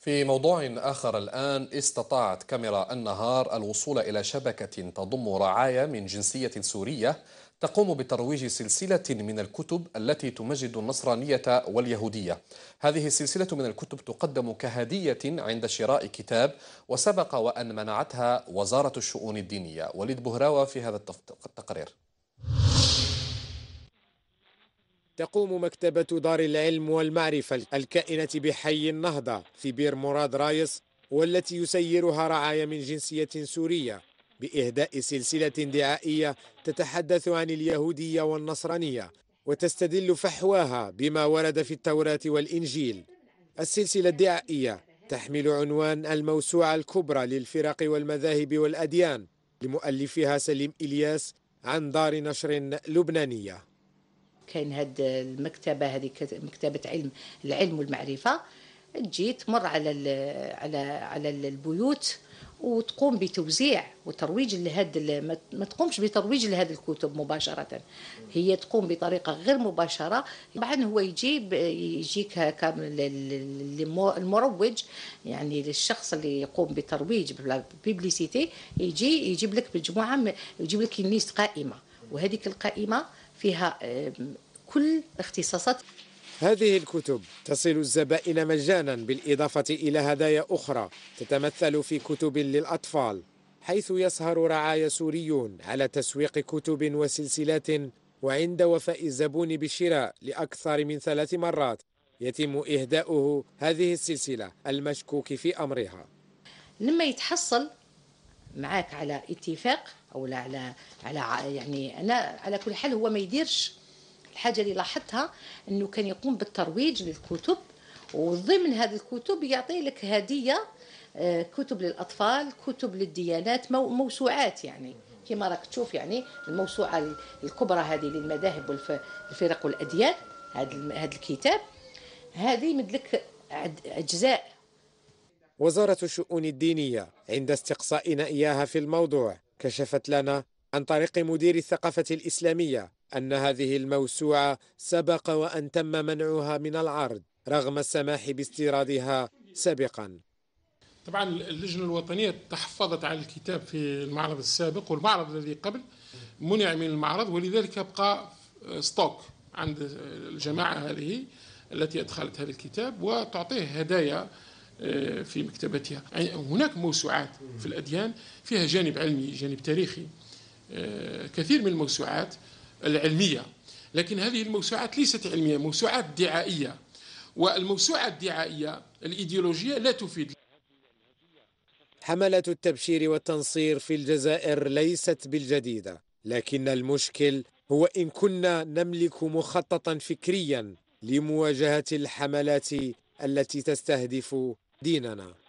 في موضوع آخر الآن، استطاعت كاميرا النهار الوصول إلى شبكة تضم رعايا من جنسية سورية تقوم بترويج سلسلة من الكتب التي تمجد النصرانية واليهودية. هذه السلسلة من الكتب تقدم كهدية عند شراء كتاب، وسبق وأن منعتها وزارة الشؤون الدينية. وليد بهراوة في هذا التقرير. تقوم مكتبة دار العلم والمعرفة الكائنة بحي النهضة في بير مراد رايس، والتي يسيرها رعايا من جنسية سورية، بإهداء سلسلة دعائية تتحدث عن اليهودية والنصرانية وتستدل فحواها بما ورد في التوراة والإنجيل. السلسلة الدعائية تحمل عنوان الموسوعة الكبرى للفرق والمذاهب والأديان، لمؤلفها سليم إلياس عن دار نشر لبنانية. كاين هاد المكتبه هذه مكتبه العلم والمعرفه، تجي تمر على البيوت وتقوم بتوزيع وترويج لهاد، ما تقومش بترويج لهذه الكتب مباشره، هي تقوم بطريقه غير مباشره. طبعا هو يجيك المروج، يعني للشخص اللي يقوم بترويج ببليسيتي، يجيب لك مجموعه، يجيب لك ليست قائمه، وهذيك القائمه فيها كل اختصاصات. هذه الكتب تصل الزبائن مجانا، بالإضافة إلى هدايا أخرى تتمثل في كتب للأطفال، حيث يسهر رعايا سوريون على تسويق كتب وسلسلات، وعند وفاء الزبون بالشراء لأكثر من 3 مرات يتم إهداؤه هذه السلسلة المشكوك في أمرها. لما يتحصل معاك على اتفاق او لا على يعني انا على كل حال، هو ما يديرش الحاجه اللي لاحظتها، انه كان يقوم بالترويج للكتب، وضمن هذه الكتب يعطي لك هديه، كتب للاطفال، كتب للديانات، موسوعات، يعني كما راك تشوف، يعني الموسوعه الكبرى هذه للمذاهب والفرق والاديان، هذا الكتاب هذه يمدلك اجزاء. وزارة الشؤون الدينية عند استقصائنا إياها في الموضوع كشفت لنا عن طريق مدير الثقافة الإسلامية أن هذه الموسوعة سبق وأن تم منعها من العرض رغم السماح باستيرادها سابقا. طبعا اللجنة الوطنية تحفظت على الكتاب في المعرض السابق، والمعرض الذي قبل منع من المعرض، ولذلك يبقى ستوك عند الجماعة هذه التي أدخلت هذا الكتاب، وتعطيه هدايا في مكتبتها. هناك موسوعات في الأديان فيها جانب علمي، جانب تاريخي، كثير من الموسوعات العلمية، لكن هذه الموسوعات ليست علمية، موسوعات دعائية، والموسوعات الدعائية الإيديولوجية لا تفيد. حملة التبشير والتنصير في الجزائر ليست بالجديدة، لكن المشكل هو إن كنا نملك مخططا فكريا لمواجهة الحملات التي تستهدف ديننا.